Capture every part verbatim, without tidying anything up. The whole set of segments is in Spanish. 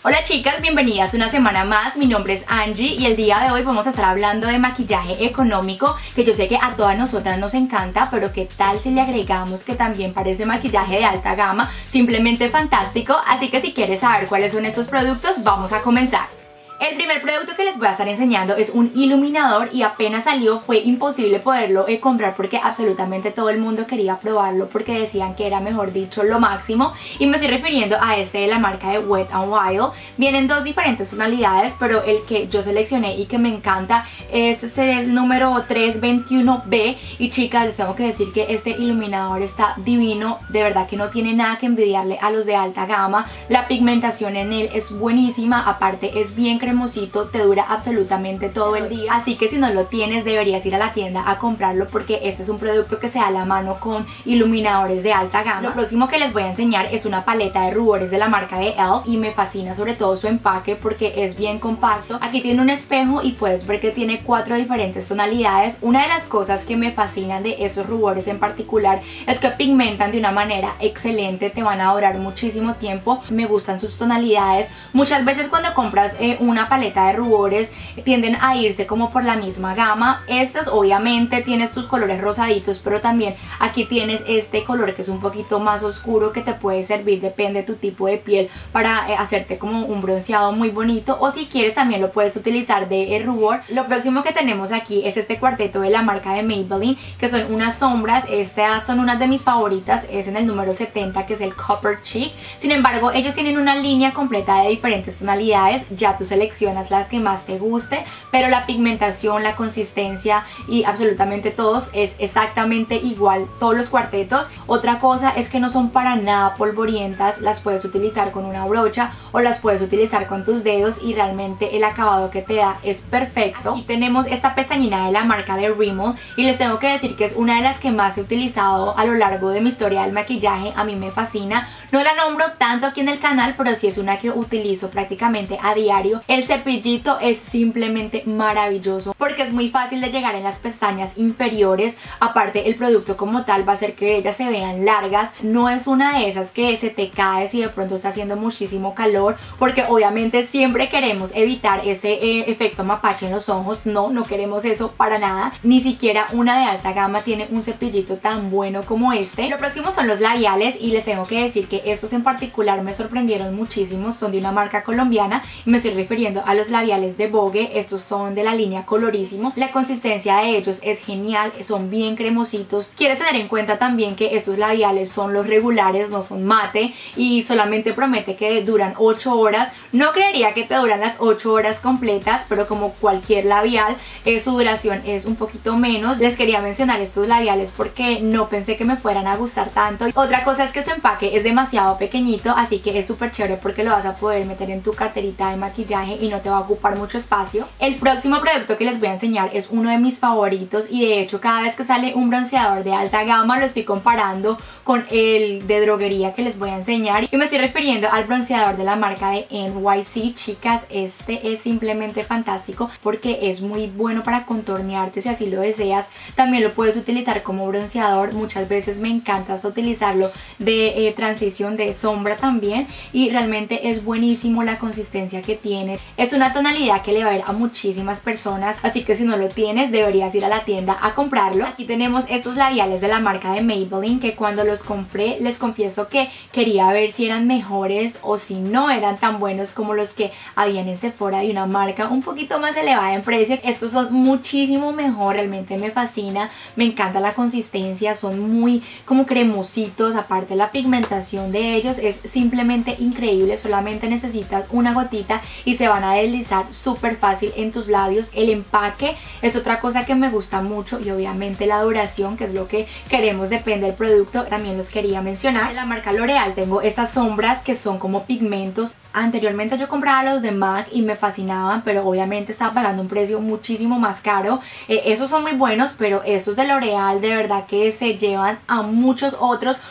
Hola chicas, bienvenidas una semana más. Mi nombre es Angie y el día de hoy vamos a estar hablando de maquillaje económico, que yo sé que a todas nosotras nos encanta, pero qué tal si le agregamos que también parece maquillaje de alta gama, simplemente fantástico. Así que si quieres saber cuáles son estos productos, vamos a comenzar. El primer producto que les voy a estar enseñando es un iluminador y apenas salió fue imposible poderlo eh, comprar porque absolutamente todo el mundo quería probarlo porque decían que era, mejor dicho, lo máximo, y me estoy refiriendo a este de la marca de Wet n Wild. Vienen dos diferentes tonalidades, pero el que yo seleccioné y que me encanta es este, es número tres veintiuno B, y chicas, les tengo que decir que este iluminador está divino, de verdad que no tiene nada que envidiarle a los de alta gama. La pigmentación en él es buenísima, aparte es bien cremosito, te dura absolutamente todo el día, así que si no lo tienes deberías ir a la tienda a comprarlo porque este es un producto que se da a la mano con iluminadores de alta gama. Lo próximo que les voy a enseñar es una paleta de rubores de la marca de e l f y me fascina sobre todo su empaque porque es bien compacto. Aquí tiene un espejo y puedes ver que tiene cuatro diferentes tonalidades. Una de las cosas que me fascinan de esos rubores en particular es que pigmentan de una manera excelente, te van a durar muchísimo tiempo. Me gustan sus tonalidades. Muchas veces cuando compras eh, una paleta de rubores tienden a irse como por la misma gama. Estos obviamente tienes tus colores rosaditos, pero también aquí tienes este color que es un poquito más oscuro que te puede servir, depende de tu tipo de piel, para eh, hacerte como un bronceado muy bonito, o si quieres también lo puedes utilizar de eh, rubor. Lo próximo que tenemos aquí es este cuarteto de la marca de Maybelline, que son unas sombras. Estas son unas de mis favoritas, es en el número setenta, que es el Copper Cheek. Sin embargo, ellos tienen una línea completa de diferentes tonalidades, ya tú seleccionas la que más te guste, pero la pigmentación, la consistencia y absolutamente todos es exactamente igual, todos los cuartetos. Otra cosa es que no son para nada polvorientas, las puedes utilizar con una brocha o las puedes utilizar con tus dedos y realmente el acabado que te da es perfecto. Aquí tenemos esta pestañina de la marca de Rimmel y les tengo que decir que es una de las que más he utilizado a lo largo de mi historia del maquillaje. A mí me fascina, no la nombro tanto aquí en el canal, pero sí es una que utilizo prácticamente a diario. El cepillito es simplemente maravilloso porque es muy fácil de llegar en las pestañas inferiores. Aparte, el producto como tal va a hacer que ellas se vean largas. No es una de esas que se te cae si de pronto está haciendo muchísimo calor, porque obviamente siempre queremos evitar ese eh, efecto mapache en los ojos. No, no queremos eso para nada. Ni siquiera una de alta gama tiene un cepillito tan bueno como este. Lo próximo son los labiales y les tengo que decir que estos en particular me sorprendieron muchísimo. Son de una marca colombiana y me estoy refiriendo a los labiales de Vogue. Estos son de la línea Colorísimo. La consistencia de ellos es genial, son bien cremositos. Quieres tener en cuenta también que estos labiales son los regulares, no son mate, y solamente promete que duran ocho horas. No creería que te duran las ocho horas completas, pero como cualquier labial, eh, su duración es un poquito menos. Les quería mencionar estos labiales porque no pensé que me fueran a gustar tanto. Otra cosa es que su empaque es demasiado pequeñito, así que es súper chévere porque lo vas a poder meter en tu carterita de maquillaje y no te va a ocupar mucho espacio. El próximo producto que les voy a enseñar es uno de mis favoritos y de hecho cada vez que sale un bronceador de alta gama lo estoy comparando con el de droguería que les voy a enseñar, y me estoy refiriendo al bronceador de la marca de N Y C. Chicas, este es simplemente fantástico porque es muy bueno para contornearte si así lo deseas. También lo puedes utilizar como bronceador, muchas veces me encanta hasta utilizarlo de eh, transición de sombra también, y realmente es buenísimo la consistencia que tiene. Es una tonalidad que le va a ir a muchísimas personas, así que si no lo tienes deberías ir a la tienda a comprarlo. Aquí tenemos estos labiales de la marca de Maybelline que cuando los compré les confieso que quería ver si eran mejores o si no eran tan buenos como los que habían en Sephora de una marca un poquito más elevada en precio. Estos son muchísimo mejor, realmente me fascina, me encanta la consistencia, son muy como cremositos, aparte la pigmentación de ellos es simplemente increíble. Solamente necesitas una gotita y se van a deslizar súper fácil en tus labios. El empaque es otra cosa que me gusta mucho y obviamente la duración, que es lo que queremos, depende del producto. También los quería mencionar. En la marca L'Oreal tengo estas sombras que son como pigmentos. Anteriormente yo compraba los de MAC y me fascinaban, pero obviamente estaba pagando un precio muchísimo más caro. Eh, esos son muy buenos, pero estos de L'Oreal de verdad que se llevan a muchos otros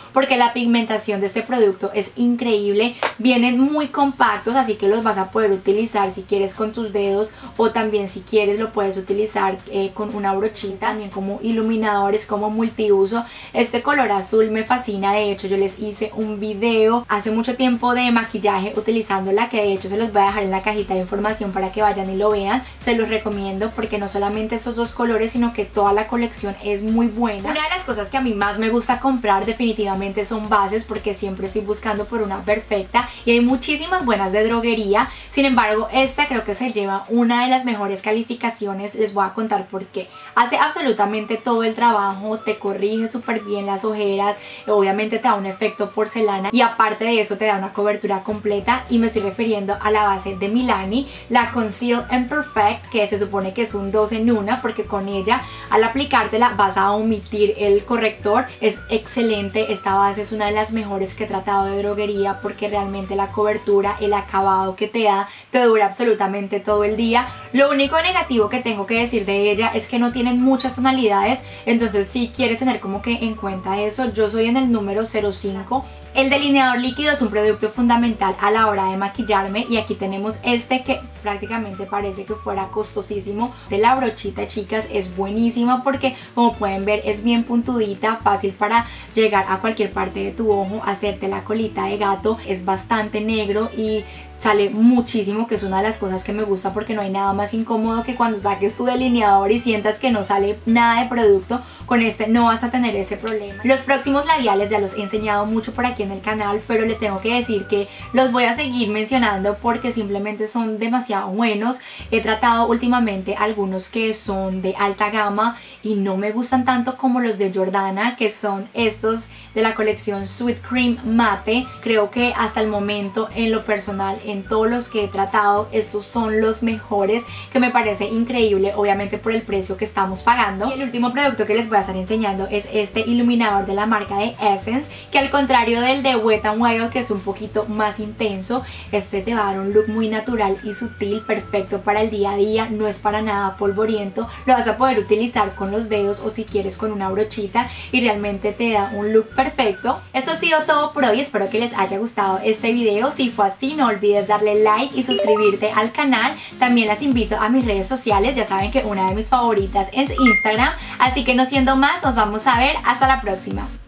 porque la pigmentación de este producto es increíble. Vienen muy compactos, así que los vas a poder utilizar si quieres con tus dedos, o también si quieres lo puedes utilizar eh, con una brochita, también como iluminadores, como multiuso. Este color azul me fascina, de hecho yo les hice un video hace mucho tiempo de maquillaje utilizándola, que de hecho se los voy a dejar en la cajita de información para que vayan y lo vean. Se los recomiendo porque no solamente estos dos colores, sino que toda la colección es muy buena. Una de las cosas que a mí más me gusta comprar definitivamente son bases, porque siempre estoy buscando por una perfecta y hay muchísimas buenas de droguería. Sin embargo, esta creo que se lleva una de las mejores calificaciones. Les voy a contar por qué. Hace absolutamente todo el trabajo, te corrige súper bien las ojeras, obviamente te da un efecto porcelana y aparte de eso te da una cobertura completa, y me estoy refiriendo a la base de Milani, la Conceal and Perfect, que se supone que es un dos en una, porque con ella al aplicártela vas a omitir el corrector. Es excelente, esta base es una de las mejores que he tratado de droguería, porque realmente la cobertura, el acabado que te da, te dura absolutamente todo el día. Lo único negativo que tengo que decir de ella es que no tienen muchas tonalidades, entonces si quieres tener como que en cuenta eso. Yo soy en el número cero cinco. El delineador líquido es un producto fundamental a la hora de maquillarme, y aquí tenemos este que prácticamente parece que fuera costosísimo. De la brochita, chicas, es buenísima porque como pueden ver es bien puntudita, fácil para llegar a cualquier parte de tu ojo, hacerte la colita de gato. Es bastante negro y sale muchísimo, que es una de las cosas que me gusta, porque no hay nada más incómodo que cuando saques tu delineador y sientas que no sale nada de producto. Con este no vas a tener ese problema. Los próximos labiales ya los he enseñado mucho por aquí en el canal, pero les tengo que decir que los voy a seguir mencionando porque simplemente son demasiado buenos. He tratado últimamente algunos que son de alta gama y no me gustan tanto como los de Jordana, que son estos de la colección Sweet Cream Mate. Creo que hasta el momento, en lo personal, en todos los que he tratado, estos son los mejores, que me parece increíble, obviamente por el precio que estamos pagando. Y el último producto que les voy a estar enseñando es este iluminador de la marca de Essence, que al contrario del de Wet n Wild, que es un poquito más intenso, este te va a dar un look muy natural y sutil, perfecto para el día a día. No es para nada polvoriento, lo vas a poder utilizar con los dedos o si quieres con una brochita, y realmente te da un look perfecto. Esto ha sido todo por hoy, espero que les haya gustado este video. Si fue así, no olvides darle like y suscribirte al canal. También las invito a mis redes sociales, ya saben que una de mis favoritas es Instagram, así que no siendo más, nos vamos a ver hasta la próxima.